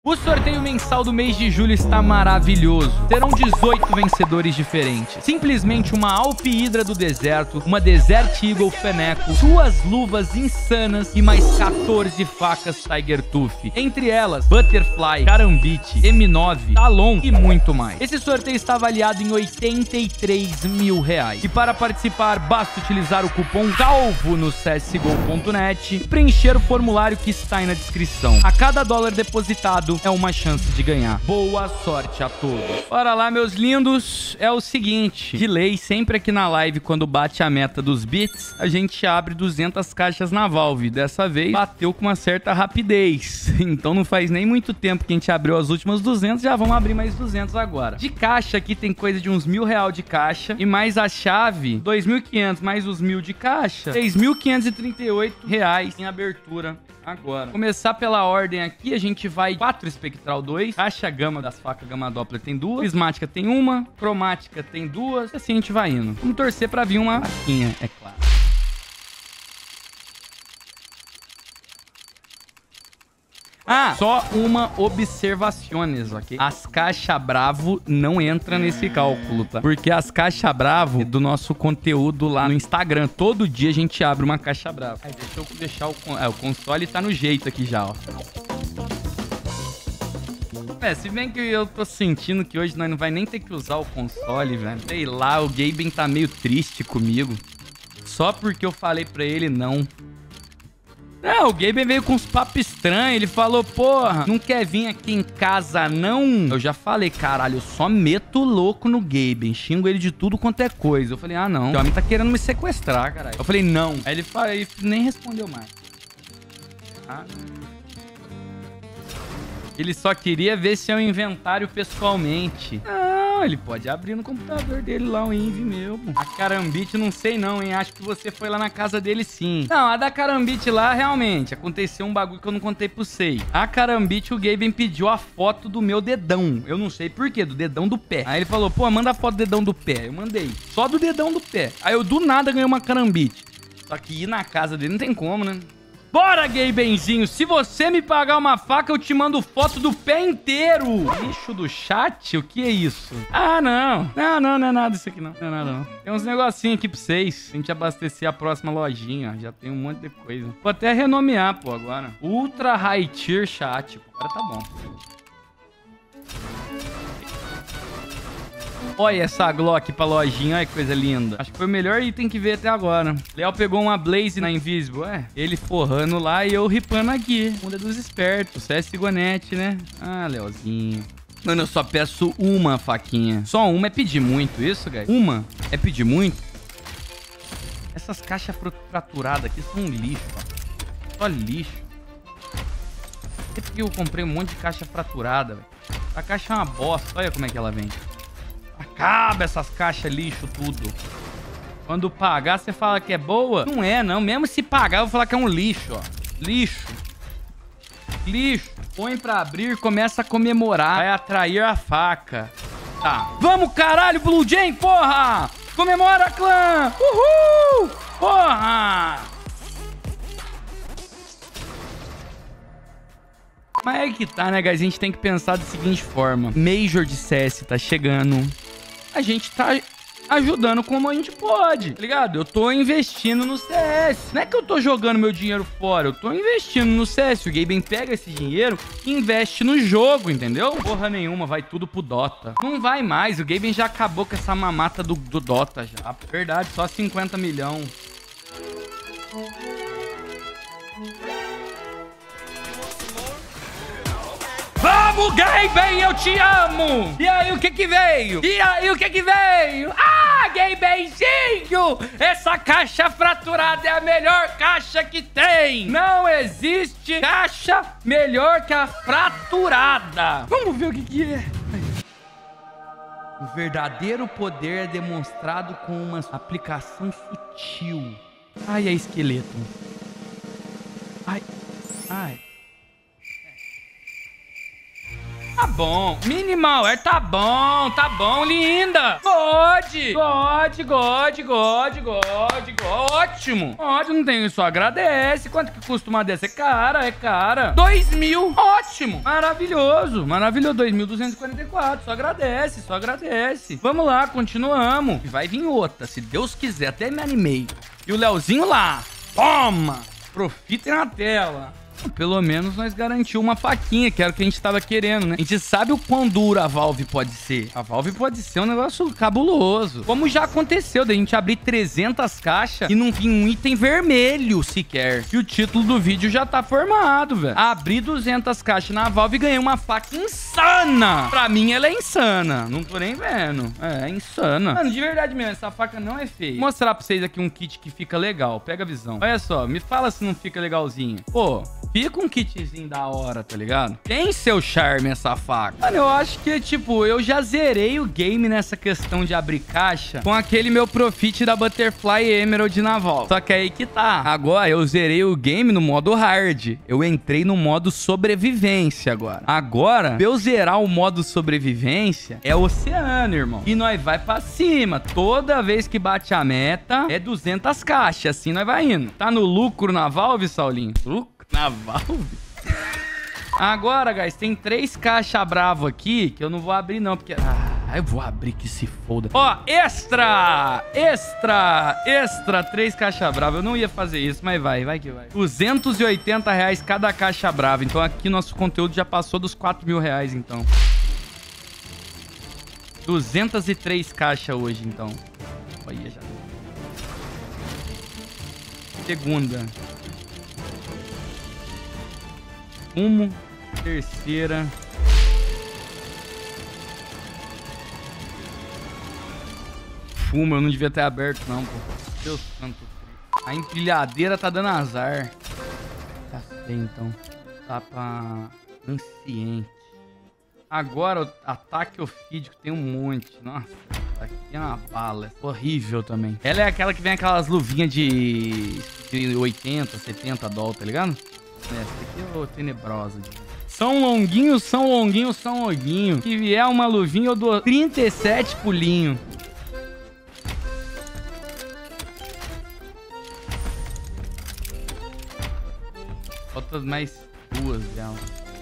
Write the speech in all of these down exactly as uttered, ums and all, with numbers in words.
O sorteio mensal do mês de julho está maravilhoso. Serão dezoito vencedores diferentes. Simplesmente uma Alp Hydra do deserto, uma Desert Eagle Feneco, duas luvas insanas e mais quatorze facas Tiger Tooth. Entre elas, Butterfly, Karambit, M nove, Talon e muito mais. Esse sorteio está avaliado em oitenta e três mil reais. E para participar, basta utilizar o cupom CALVO no C S G O ponto net e preencher o formulário que está aí na descrição. A cada dólar depositado é uma chance de ganhar. Boa sorte a todos. Bora lá, meus lindos. É o seguinte, de lei, sempre aqui na live, quando bate a meta dos bits, a gente abre duzentas caixas na Valve. Dessa vez, bateu com uma certa rapidez. Então não faz nem muito tempo que a gente abriu as últimas duzentas, já vamos abrir mais duzentas agora. De caixa aqui tem coisa de uns mil real de caixa e mais a chave, dois mil e quinhentos mais os mil de caixa, seis mil quinhentos e trinta e oito reais em abertura. Agora, começar pela ordem aqui, a gente vai quatro espectral dois, caixa gama das facas gama Doppler tem duas, prismática tem uma, cromática tem duas, assim a gente vai indo. Vamos torcer pra vir uma faquinha, é claro. Ah, só uma observações, ok? As caixa bravo não entram nesse cálculo, tá? Porque as caixa bravo é do nosso conteúdo lá no Instagram. Todo dia a gente abre uma caixa bravo. Aí, deixa eu deixar o... É, o console tá no jeito aqui já, ó. É, se bem que eu tô sentindo que hoje nós não vai nem ter que usar o console, velho. Sei lá, o Gaben tá meio triste comigo. Só porque eu falei pra ele não. Não, o Gaben veio com uns papos estranhos. Ele falou, porra, não quer vir aqui em casa, não? Eu já falei, caralho, eu só meto louco no Gaben. Xingo ele de tudo quanto é coisa. Eu falei, ah, não. O homem tá querendo me sequestrar, caralho. Eu falei, não. Aí ele, falou, ele nem respondeu mais. Ah, não. Ele só queria ver seu inventário pessoalmente. Não, ele pode abrir no computador dele lá o Invi meu. A Karambit, não sei não, hein? Acho que você foi lá na casa dele sim. Não, a da Karambit lá, realmente, aconteceu um bagulho que eu não contei pro sei. A Karambit, o Gaben pediu a foto do meu dedão. Eu não sei por quê, do dedão do pé. Aí ele falou, pô, manda a foto do dedão do pé. Eu mandei. Só do dedão do pé. Aí eu do nada ganhei uma Karambit. Só que ir na casa dele não tem como, né? Bora, Gabenzinho. Se você me pagar uma faca, eu te mando foto do pé inteiro. Lixo do chat? O que é isso? Ah, não. Não, não, não é nada isso aqui, não. Não é nada, não. Tem uns negocinhos aqui pra vocês. A gente abastecer a próxima lojinha. Já tem um monte de coisa. Vou até renomear, pô, agora. Ultra High Tier Chat. Pô, agora tá bom. Olha essa Glock pra lojinha, olha que coisa linda. Acho que foi o melhor item que veio até agora. Léo pegou uma Blaze na Invisible. É, ele forrando lá e eu ripando aqui. Mundo dos espertos. C S G O net, né? Ah, Léozinho. Mano, eu só peço uma faquinha. Só uma é pedir muito, isso, guys? Uma é pedir muito. Essas caixas fraturadas aqui são um lixo, ó. Só lixo. É porque eu comprei um monte de caixa fraturada, velho. A caixa é uma bosta. Olha como é que ela vem. Acaba essas caixas lixo tudo. Quando pagar, você fala que é boa? Não é, não. Mesmo se pagar, eu vou falar que é um lixo, ó. Lixo. Lixo. Põe pra abrir, começa a comemorar. Vai atrair a faca. Tá. Vamos, caralho, Blue Jay, porra! Comemora, clã! Uhul! Porra! Mas é que tá, né, guys? A gente tem que pensar da seguinte forma. Major de C S tá chegando. A gente tá ajudando como a gente pode, tá ligado? Eu tô investindo no C S. Não é que eu tô jogando meu dinheiro fora. Eu tô investindo no C S. O Gaben pega esse dinheiro e investe no jogo, entendeu? Porra nenhuma, vai tudo pro Dota. Não vai mais. O Gaben já acabou com essa mamata do, do Dota já. Verdade, só cinquenta milhões. Vamos, Gaben, eu te amo! E aí, o que que veio? E aí, o que que veio? Ah, Gabenzinho! Essa caixa fraturada é a melhor caixa que tem! Não existe caixa melhor que a fraturada! Vamos ver o que que é. O verdadeiro poder é demonstrado com uma aplicação sutil. Ai, é esqueleto. Ai, ai. Tá bom. Minimal, é tá bom, tá bom, linda. God, God, God, God, God, God. Ótimo. Ótimo, não tem isso, agradece. Quanto que custa uma dessa? É cara, é cara. Dois mil, ótimo. Maravilhoso, maravilhoso. dois mil duzentos e quarenta e quatro, só agradece, só agradece. Vamos lá, continuamos. Vai vir outra, se Deus quiser, até me animei. E o Leozinho lá, toma. Profita na tela. Pelo menos nós garantimos uma faquinha, que era o que a gente tava querendo, né? A gente sabe o quão dura a Valve pode ser. A Valve pode ser um negócio cabuloso. Como já aconteceu, da gente abrir trezentas caixas e não vir um item vermelho sequer. E o título do vídeo já tá formado, velho. Abri duzentas caixas na Valve e ganhei uma faca insana. Pra mim, ela é insana. Não tô nem vendo. É, é insana. Mano, de verdade mesmo, essa faca não é feia. Vou mostrar pra vocês aqui um kit que fica legal. Pega a visão. Olha só, me fala se não fica legalzinho. Pô... Fica um kitzinho da hora, tá ligado? Tem seu charme essa faca. Mano, eu acho que, tipo, eu já zerei o game nessa questão de abrir caixa com aquele meu Profit da Butterfly Emerald na Valve. Só que aí que tá. Agora, eu zerei o game no modo hard. Eu entrei no modo sobrevivência agora. Agora, pra eu zerar o modo sobrevivência, é oceano, irmão. E nós vai pra cima. Toda vez que bate a meta, é duzentas caixas. Assim nós vai indo. Tá no lucro na Valve, Saulinho? Lucro? Na Valve? Agora, guys, tem três caixas bravo aqui que eu não vou abrir, não, porque... Ah, eu vou abrir que se foda. Ó, extra! Extra! Extra! Três caixas brava. Eu não ia fazer isso, mas vai, vai que vai. duzentos e oitenta reais cada caixa brava. Então aqui nosso conteúdo já passou dos quatro mil reais, então. duzentas e três caixas hoje, então. Olha já. Segunda. Fumo, terceira. Fumo, eu não devia ter aberto não, pô. Deus santo. A empilhadeira tá dando azar. Tá feio, então. Tá pra anciente. Agora, o ataque ofídico tem um monte. Nossa, aqui é uma bala. Horrível também. Ela é aquela que vem aquelas luvinhas de, de oitenta, setenta dólares, tá ligado? Essa aqui é tenebrosa. São longuinhos, são longuinhos, são longuinhos. Se vier uma luvinha, eu dou trinta e sete pulinhos. Faltam mais duas dela.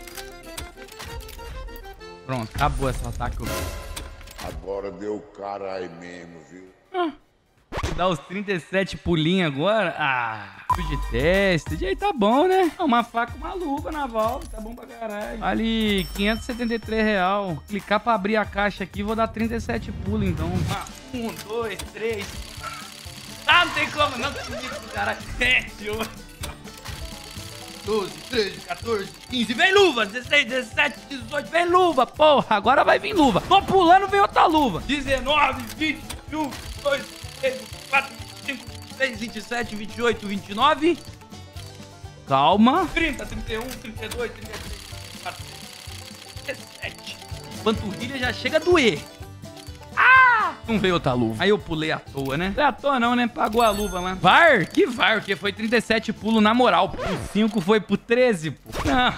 Pronto, acabou esse ataque. Agora deu cara aí mesmo, viu? Ah. Dá os trinta e sete pulinhos agora. Ah, de teste. E aí tá bom, né? Uma faca, uma luva na Valve. Tá bom pra caralho. Ali, quinhentos e setenta e três reais. Clicar pra abrir a caixa aqui, vou dar trinta e sete pulos, então. Ah, um, dois, três. Ah, não tem como. Não acredito, caralho. sete, oito, doze, treze, quatorze, quinze. Vem luva. dezesseis, dezessete, dezoito. Vem luva, porra. Agora vai vir luva. Tô pulando, vem outra luva. dezenove, vinte, vinte e um, vinte e dois, vinte e quatro, vinte e cinco, vinte e seis, vinte e sete, vinte e oito, vinte e nove. Calma. trinta, trinta e um, trinta e dois, trinta e três, trinta e quatro, trinta e sete. Panturrilha já chega a doer. Ah! Não veio outra luva. Aí eu pulei à toa, né? Pulei à toa não, né? Pagou a luva lá. VAR? Que VAR? Porque foi trinta e sete pulo na moral. O cinco foi pro treze, pô. Não.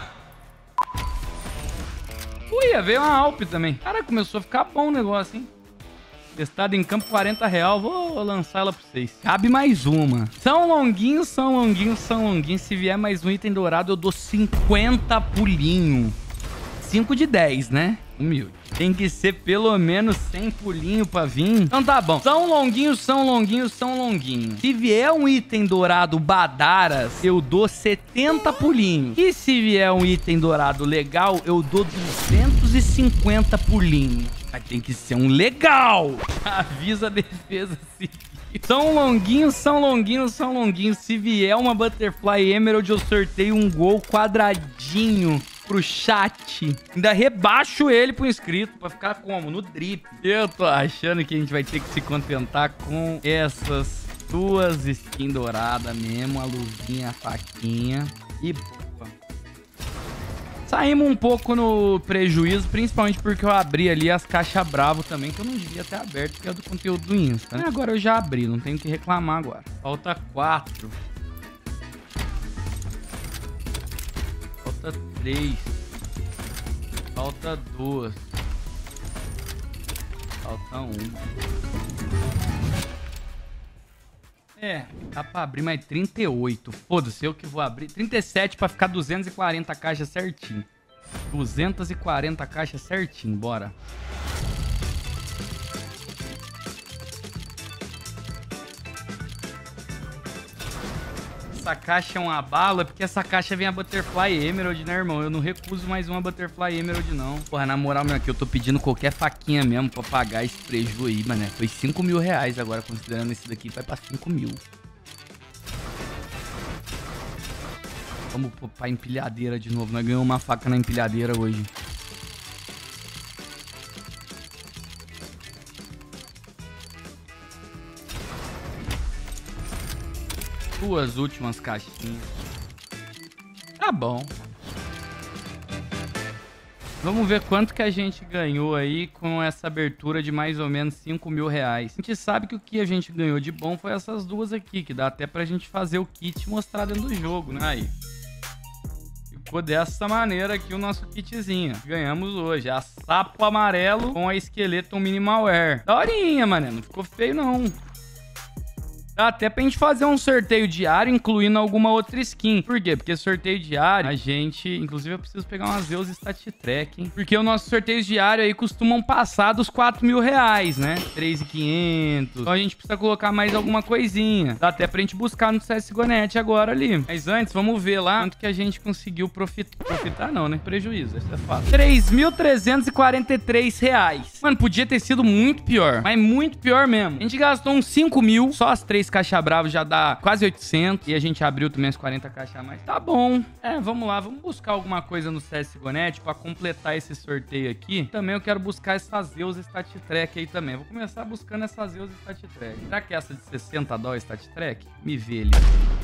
Ui, veio uma Alp também. Cara, começou a ficar bom o negócio, hein? Testado em campo, quarenta reais. Vou lançar ela pra vocês. Cabe mais uma. São longuinhos, são longuinhos, são longuinhos. Se vier mais um item dourado, eu dou cinquenta pulinho. cinco de dez, né? Humilde. Tem que ser pelo menos cem pulinho pra vir. Então tá bom. São longuinhos, são longuinhos, são longuinhos. Se vier um item dourado Badaras, eu dou setenta pulinhos. E se vier um item dourado legal, eu dou duzentos e cinquenta pulinhos. Mas tem que ser um legal. Avisa a defesa civil. São longuinhos, são longuinhos, são longuinhos. Se vier uma Butterfly Emerald, eu sorteio um gol quadradinho pro chat. Ainda rebaixo ele pro inscrito pra ficar como? No drip. Eu tô achando que a gente vai ter que se contentar com essas duas skins douradas mesmo. A luvinha, a faquinha e boa. Saímos um pouco no prejuízo, principalmente porque eu abri ali as caixas bravo também, que eu não devia ter aberto, porque é do conteúdo do Insta, né? Agora eu já abri, não tenho que reclamar agora. Falta quatro. Falta três. Falta duas. Falta uma. É, dá pra abrir mais trinta e oito. Foda-se, eu que vou abrir. trinta e sete pra ficar duzentas e quarenta caixas certinho. duzentas e quarenta caixas certinho, bora. Essa caixa é uma bala, porque essa caixa vem a Butterfly Emerald, né, irmão? Eu não recuso mais uma Butterfly Emerald, não. Porra, na moral, meu, aqui eu tô pedindo qualquer faquinha mesmo pra pagar esse prejuízo aí, mané. Foi cinco mil reais agora, considerando esse daqui, vai pra cinco mil. Vamos pra empilhadeira de novo. Nós ganhamos uma faca na empilhadeira hoje. Duas últimas caixinhas. Tá bom. Vamos ver quanto que a gente ganhou aí com essa abertura de mais ou menos cinco mil reais. A gente sabe que o que a gente ganhou de bom foi essas duas aqui, que dá até pra gente fazer o kit e mostrar dentro do jogo, né? Aí. Ficou dessa maneira aqui o nosso kitzinho. Ganhamos hoje. A sapo amarelo com a esqueleto minimal wear. Daorinha, mané. Não ficou feio, não. Dá até pra gente fazer um sorteio diário, incluindo alguma outra skin. Por quê? Porque sorteio diário, a gente... Inclusive, eu preciso pegar umas Zeus Stat Track, hein? Porque os nossos sorteios diários aí costumam passar dos quatro mil reais, né? três mil e quinhentos. Então, a gente precisa colocar mais alguma coisinha. Dá até pra gente buscar no C S G O ponto net agora ali. Mas antes, vamos ver lá quanto que a gente conseguiu profitar. Profitar não, né? Prejuízo, isso é fato. três mil trezentos e quarenta e três reais. Mano, podia ter sido muito pior. Mas muito pior mesmo. A gente gastou uns cinco mil, só as três caixa brava já dá quase oitocentos. E a gente abriu também as quarenta caixas a mais. Tá bom. É, vamos lá. Vamos buscar alguma coisa no C S G O ponto net pra completar esse sorteio aqui. Também eu quero buscar essa Zeus Stat Track aí também. Vou começar buscando essa Zeus Stat Track. Será que é essa de sessenta dólares Stat Track? Me vê ali.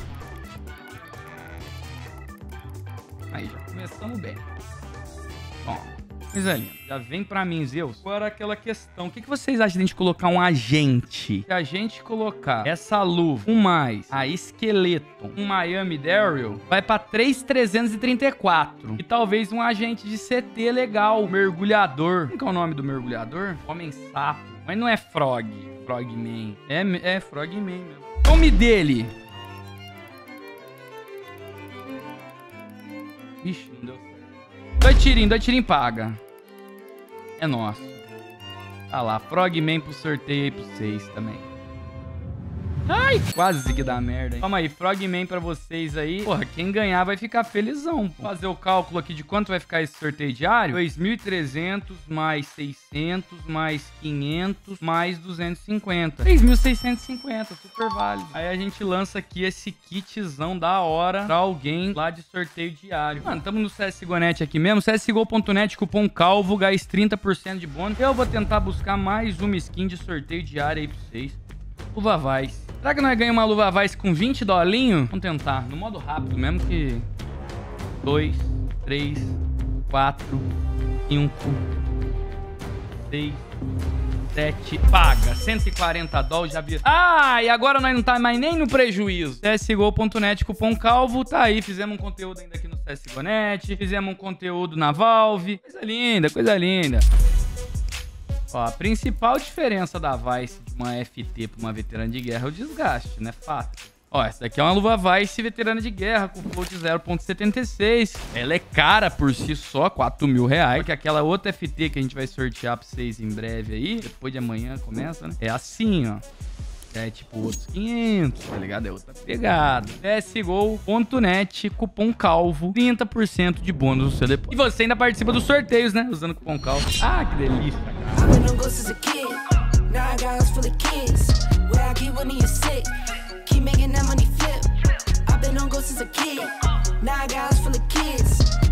Aí, já começamos bem. Bom. Coisa linda. Já vem pra mim, Zeus. Agora aquela questão. O que, que vocês acham de a gente colocar um agente? Se a gente colocar essa luva, um mais, a esqueleto, um Miami Daryl, vai pra três mil trezentos e trinta e quatro. E talvez um agente de C T legal. Mergulhador. Como que é o nome do mergulhador? Homem sapo. Mas não é Frog. Frogman. É, é Frogman mesmo. Nome dele. Ixi, não deu certo. Dois tirinhos, dois tirinhos paga. É nosso. Tá lá, Frogman pro sorteio aí pro vocês também. Ai, quase que dá merda, hein? Calma aí, Frogman pra vocês aí. Porra, quem ganhar vai ficar felizão, pô. Vou fazer o cálculo aqui de quanto vai ficar esse sorteio diário. dois mil e trezentos mais seiscentos mais quinhentos mais duzentos e cinquenta. três mil seiscentos e cinquenta, super válido. Aí a gente lança aqui esse kitzão da hora pra alguém lá de sorteio diário. Mano, tamo no C S G O ponto net aqui mesmo. C S G O ponto net, cupom calvo, gás trinta por cento de bônus. Eu vou tentar buscar mais uma skin de sorteio diário aí pra vocês. Luva Vice. Será que nós ganhamos uma Luva Vice com vinte dolinhos? Vamos tentar. No modo rápido mesmo que... dois, três, quatro, cinco, seis, sete... Paga. cento e quarenta dólares já vi. Ah, e agora nós não tá mais nem no prejuízo. C S G O ponto net, cupom calvo. Tá aí. Fizemos um conteúdo ainda aqui no C S G O ponto net. Fizemos um conteúdo na Valve. Coisa linda, coisa linda. Ó, a principal diferença da Vice de uma F T para uma veterana de guerra é o desgaste, né? Fato. Ó, essa daqui é uma luva Vice veterana de guerra com float zero ponto setenta e seis. Ela é cara por si só, quatro mil reais. Porque aquela outra F T que a gente vai sortear para vocês em breve aí, depois de amanhã começa, né? É assim, ó. É tipo outros quinhentos, tá ligado? É outra pegada. C S G O ponto net, cupom calvo, trinta por cento de bônus no seu depósito. E você ainda participa dos sorteios, né? Usando o cupom calvo. Ah, que delícia, cara.